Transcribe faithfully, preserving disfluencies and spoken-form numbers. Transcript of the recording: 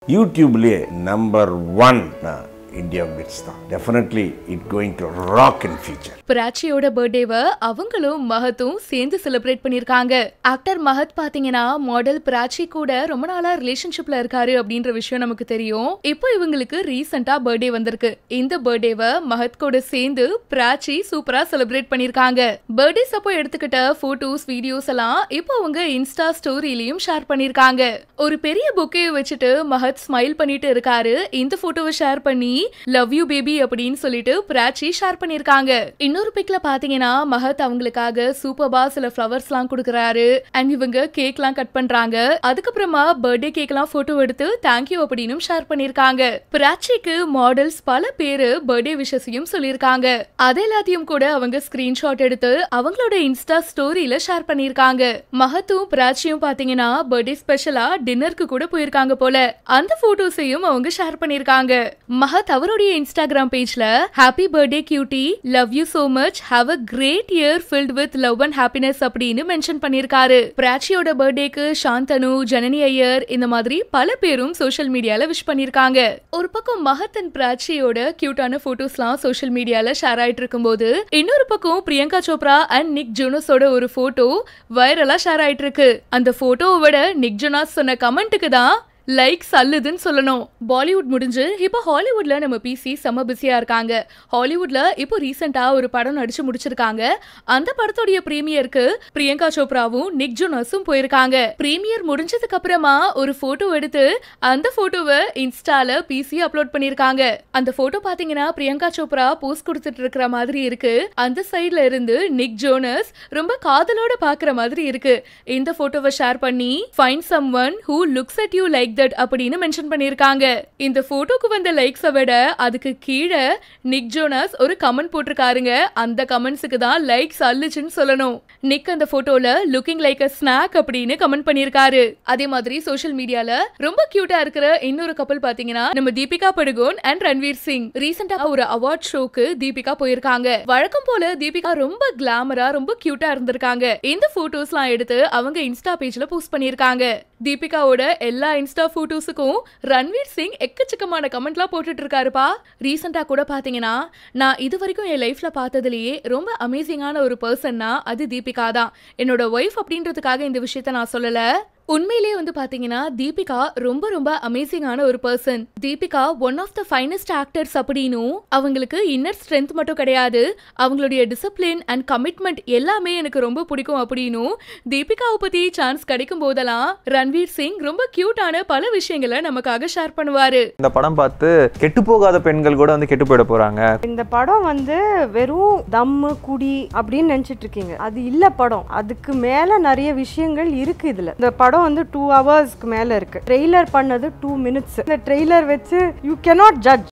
யூடியூப்லயே number one India Bits தான். Definitely it going to rock in future. பிராச்சியோட பர்த்டேவை அவங்களும் மஹத்தும் சேர்ந்து செலிப்ரேட் பண்ணிருக்காங்க. ஆக்டர் மஹத் பாத்தீங்கன்னா மாடல் பிராச்சி கூட ரொம்ப நாளா ரிலேஷன்ஷிப்ல இருக்காரு அப்படின்ற விஷயம் நமக்கு தெரியும். இப்போ இவங்களுக்கு ரீசெண்டா பர்த்டே வந்திருக்கு. இந்த பர்த்டேவை மஹத் கூட சேர்ந்து பிராச்சி சூப்பரா செலிப்ரேட் பண்ணிருக்காங்க. பர்த்டே அப்போ எடுத்துக்கிட்ட போட்டோஸ் வீடியோஸ் எல்லாம் இப்போ அவங்க இன்ஸ்டா ஸ்டோரியிலயும் ஷேர் பண்ணிருக்காங்க. ஒரு பெரிய பொக்கே வச்சுட்டு மஹத் ஸ்மைல் பண்ணிட்டு இருக்காரு. இந்த போட்டோவை ஷேர் பண்ணி லவ் யூ பேபி அப்படின்னு சொல்லிட்டு பிராச்சி ஷேர் பண்ணிருக்காங்க. இன்னொரு பிக்ல பாத்தீங்கன்னா மஹத் அவங்களுக்காக சூப்பர்பா சில ஃப்ளவர்ஸ் எல்லாம் கொடுக்கறாரு. அண்ட் இவங்க கேக் எல்லாம் கட் பண்றாங்க. அதுக்கப்புறமா பர்த்டே கேக் எல்லாம் போட்டோ எடுத்து தேங்க்யூ அப்படின்னு ஷேர் பண்ணிருக்காங்க. பிராச்சிக்கு மாடல்ஸ் பல பேரு பர்த்டே விஷஸையும் சொல்லிருக்காங்க. அது எல்லாத்தையும் கூட அவங்க ஸ்கிரீன்ஷாட் எடுத்து அவங்களோட இன்ஸ்டா ஸ்டோரியில ஷேர் பண்ணிருக்காங்க. மஹத்தும் பிராச்சியும் பாத்தீங்கன்னா பர்த்டே ஸ்பெஷலா டின்னருக்கு கூட போயிருக்காங்க போல. அந்த போட்டோஸையும் அவங்க ஷேர் பண்ணிருக்காங்க. மஹத் அவருடைய இன்ஸ்டாகிராம் பேஜ்ல happy birthday cutie, love you so much, have a great year filled with love and happiness அப்படின்னு மென்ஷன் பண்ணிருக்காரு. பிராச்சியோட பர்த்டேக்கு சாந்தனு, ஜனனி ஐயர் இந்த மாதிரி பல பேரும் சோஷியல் மீடியால விஷ் பண்ணிருக்காங்க. ஒரு பக்கம் மஹத் அண்ட் பிராச்சியோட கியூட்டான போட்டோஸ்லாம் சோஷியல் மீடியால ஷேர் ஆயிட்டு இருக்கும்போது இன்னொரு பக்கம் பிரியங்கா சோப்ரா அண்ட் நிக் ஜோனஸோட ஒரு போட்டோ வைரலா ஷேர் ஆயிட்டு இருக்கு. அந்த போட்டோவை விட நிக் ஜோனஸ் சொன்ன கமெண்ட்டுக்கு தான் லைக்ஸ் அல்லுதுன்னு சொல்லணும். பாலிவுட் முடிஞ்சு இப்போ ஹாலிவுட்ல நம்ம பிசி செம்ம பிஸியா இருக்காங்க. ஹாலிவுட்ல இப்போ ரீசெண்டா ஒரு படம் நடிச்சு முடிச்சிருக்காங்க. அந்த படத்தோடைய பிரீமியருக்கு பிரியங்கா சோப்ராவும் நிக் ஜோனஸும் போயிருக்காங்க. பிரீமியர் முடிஞ்சதுக்கு அப்புறமா ஒரு போட்டோ எடுத்து அந்த போட்டோவை இன்ஸ்டால பிசி அப்லோட் பண்ணிருக்காங்க. அந்த போட்டோ பாத்தீங்கன்னா பிரியங்கா சோப்ரா போஸ்ட் கொடுத்துட்டு இருக்கிற மாதிரி இருக்கு. அந்த சைட்ல இருந்து நிக் ஜோனஸ் ரொம்ப காதலோட பாக்குற மாதிரி இருக்கு. இந்த போட்டோவை ஷேர் பண்ணி find someone who looks at you like that அப்படின்னு மென்ஷன் பண்ணிருக்காங்க. இந்த போட்டோக்கு வந்த லைக்ஸை விட அதுக்கு கீழே நிக் ஜோனஸ் ஒரு கமெண்ட் போட்டிருக்காருங்க. அந்த கமெண்ட்ஸுக்கு தான் லைக்ஸ் அள்ளுச்சுன்னு சொல்லணும். நிக் அந்த போட்டோல லுக்கிங் லைக் அ ஸ்நாக் அப்படின்னு கமெண்ட் பண்ணிருக்காரு. அதே மாதிரி சோஷியல் மீடியால ரொம்ப கியூட்டா இருக்கிற இன்னொரு கப்பல் பாத்தீங்கன்னா நம்ம தீபிகா படுகோன் அண்ட் ரன்வீர் சிங். ரீசெண்டா ஒரு அவார்ட் ஷோக்கு தீபிகா போயிருக்காங்க. வழக்கம் போல தீபிகா ரொம்ப கிளாமரா ரொம்ப கியூட்டா இருந்திருக்காங்க. இந்த போட்டோஸ் எல்லாம் எடுத்து அவங்க இன்ஸ்டா பேஜ்ல போஸ்ட் பண்ணிருக்காங்க. தீபிகாவோட எல்லா இன்ஸ்டா போட்டோஸுக்கும் ரன்வீர் சிங் எக்கச்சக்கமான கமெண்ட்லாம் போட்டுட்டு இருக்காருப்பா. ரீசெண்டா கூட பாத்தீங்கன்னா நான் இது வரைக்கும் என் லைஃப்ல பார்த்ததுலயே ரொம்ப அமேசிங்கான ஒரு பர்சன்னா அது தீபிகா தான். என்னோட ஒய்ஃப் அப்படின்றதுக்காக இந்த விஷயத்த நான் சொல்லல. உண்மையிலேயே வந்து பாத்தீங்கன்னா தீபிகா ரொம்ப ரொம்ப அமேசிங்கான ஒரு person. Deepika one of the finest actors அப்படின்னும் அவங்களுக்கு இன்னர் ஸ்ட்ரென்த் மட்டும் கிடையாது, அவங்களுடைய டிசிப்ளின் அண்ட் கமிட்மெண்ட் எல்லாமே எனக்கு ரொம்ப பிடிக்கும் அப்படின்னும் தீபிகாவை பத்தி சான்ஸ் கிடைக்கும் போதெல்லாம் ரன்வீர் சிங் ரொம்ப கியூட்டான பல விஷயங்களை நமக்காக ஷேர் பண்ணுவாரு. இந்த படம் பார்த்து கெட்டு போகாத பெண்கள் கூட வந்து கெட்டு போயிட போறாங்க. இந்த படம் வந்து வெறும் தம்மு குடி அப்படின்னு நினைச்சிட்டு இருக்கீங்க. அது இல்ல படம். அதுக்கு மேல நிறைய விஷயங்கள் இருக்கு இதுல. இந்த படம் வந்து டூ ஹவர்ஸ்க்கு மேல இருக்கு. ட்ரெய்லர் பண்ணது டூ மினிட்ஸ். இந்த ட்ரெய்லர் வச்சு யூ கேனாட் ஜட்ஜ்.